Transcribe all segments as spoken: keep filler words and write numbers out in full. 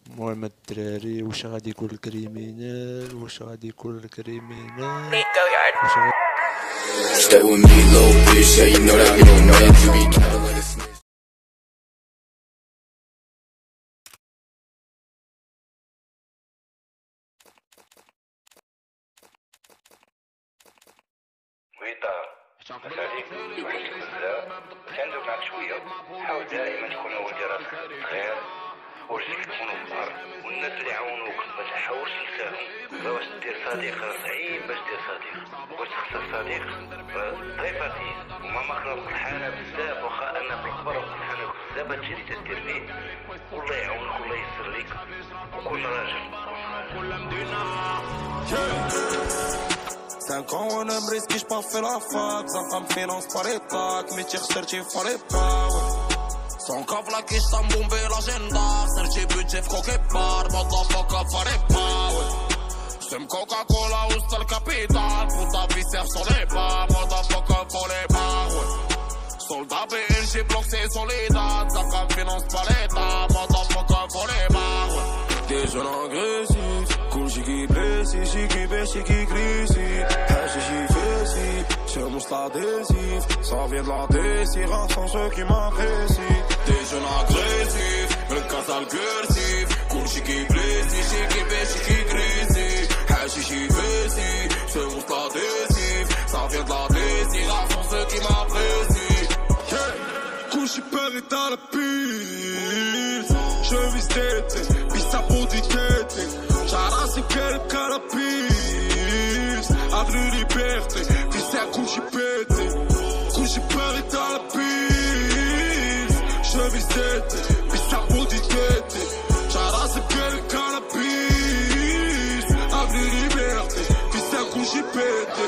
المهم الدراري واش غادي يكون الكريمينال واش غادي يكون الكريمينال واش غادي Stay with me, little bitch, yeah, you know that we don't know you be cattle like a snitch. ويطا مساليك وحشتك بزاف كندوي معاك شويه حاول دائما تكون ولدي راسك صغير ورجليك تكونوا كبار والناس اللي يعاونوك ما تحاولش تنساهم باش دير صديق صعيب باش دير صديق باش تخسر صديق ضيفتي وما مخلص الحاله بزاف واخا انا بالكبر وكنحنا بزاف هادشي اللي تدير فيه والله يعاونك والله يسر ليك وكون راجل cinq ans on aime risquer, j'pars faire la fac. Ça me finance par les tacs, mais tire certif par les pas. Son cave la qui s'en bombe l'agenda. Certif budget coquet par, motherfucker par les pas. J'aime Coca-Cola ou c'est le capital. Pour ta vie serre sur les pas, motherfucker pour les pas. Soldat B L G bloc c'est soldat. Ça me finance par l'état, motherfucker pour les pas. Des jeunes agressifs, cool j'y blessé, j'y blessé, j'y glissé. J'y fais si, je mousse l'adhésif. Ça vient de la désiration, ceux qui m'apprécient. Des jeunes agressifs, le casal cursif. Cool j'y blessé, j'y blessé, j'y glissé. J'y fais si, je mousse l'adhésif. Ça vient de la désiration, ceux qui m'apprécient. Cool j'y perds à la piste. Je vis d'été, puis ça pour du tété. J'arrasse quel carapiste. Avenue Liberté, puis c'est un coup j'y pété. Coup j'y perds à la piste. Je vis d'été, puis ça pour du tété. J'arrasse quel carapiste. Avenue Liberté, puis c'est un coup j'y pété.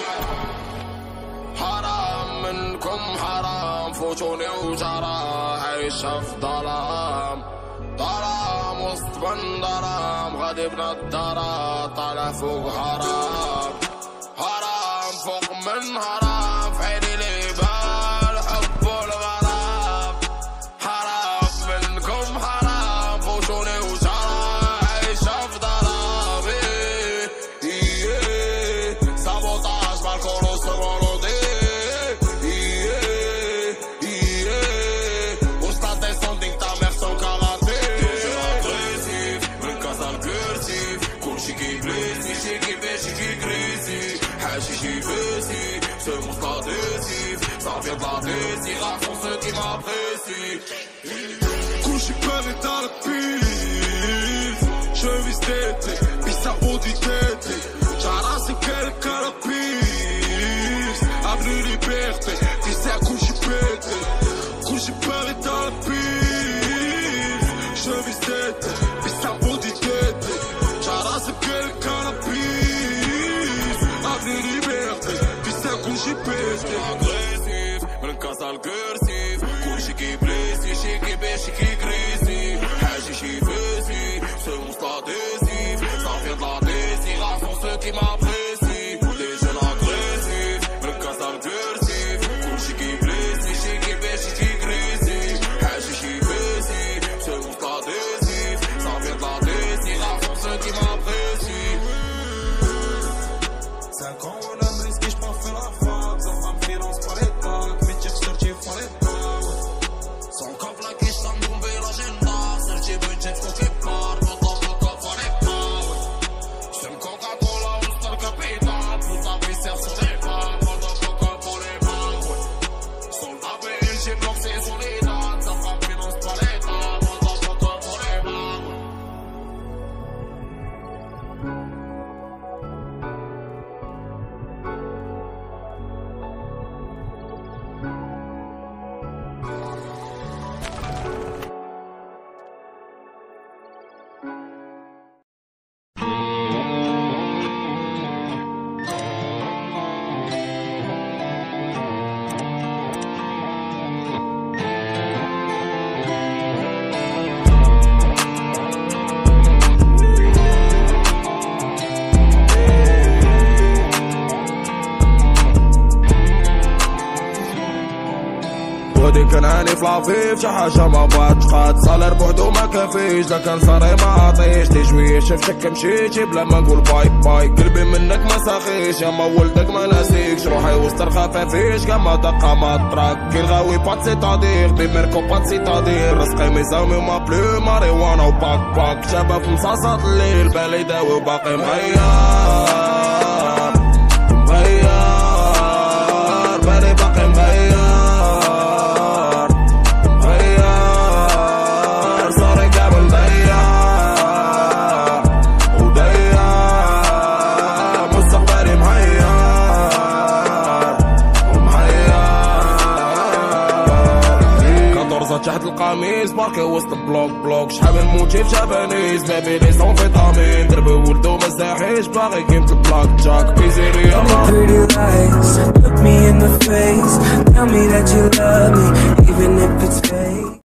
Haram منكم حرام فوتوني وجرى عايشة في ظلام ظلام وسط بندرام غادي بنا الدرا طالع فوق هرام هرام فوق من هرام في عيني لي بال حب والغرام حرام منكم حرام فوتوني وجرى عايشة في ظلام سابوتاج بالكولو سمولودي Ce monstre adhésif, ça vient de la désiration, ceux qui m'apprécient. Couché peur et dans la piste. Je vis d'été, puis ça vaut du tété. J'arrasse quel carapiste. Avenue Liberté, puis c'est un couché pété. Couché peur et dans la piste. Je vis d'été, puis ça vaut du tété. J'arrasse quel carapiste. Avenue Liberté. J'y pèse, t'es agressif, من كاسال كرسيف كل شي كيبليسي شي كيبيشي كيكريسي حاجي شي فيسي سو مستاديسيف ça vient de la désiration ceux qui m'apprécient des jeunes agressifs من كاسال كرسيف كل شي كيبليسي شي كيبيشي كيكريسي حاجي شي فيسي سو مستاديسيف ça vient de la désiration ceux qui m'apprécient cinq ans on aime risquer j'pars faire la fac ça me finance par les tacs mais tire certif par les pas son cave la qui s'en bombe l'agenda certif budget coquet par motherfucker par les pas j'aime Coca-Cola ou c'est le capital pour ta vie serre sur les pas motherfucker pour les pas soldat B L G bloc c'est soldat ça me finance par les tas motherfucker pour les pas فلافيف شي حاجة ما بغاتش قاد صالير بوحدو ما كافيش لا كان صاري ما عطيش دي شوية شاف شك مشيتي بلا ما نقول باي باي قلبي منك ما ساخيش يا ما ولدك ما ناسيكش روحي وسط الخفافيش كما دقة ما تراك كي الغاوي بات سيتادير دي ميركو بات سيتادير رزقي ميزاومي وما بلو ماريوانا وباك باك شباب في مصاصات الليل بالي داوي وباقي مغير مغير بالي باقي مغير مغير صاري كامل ضيع وضيع مستقبلي مغير ومغير كاتورزا تحت القميص باركي وسط بلوك بلوك شحال من موتيف جابانيز بابي لي سون فيتامين دربي ولدو مزاحيش باغي كيمة البلاك جاك بيزيريا Pretty lies, look me in the face, tell me that you love me, even if it's fake.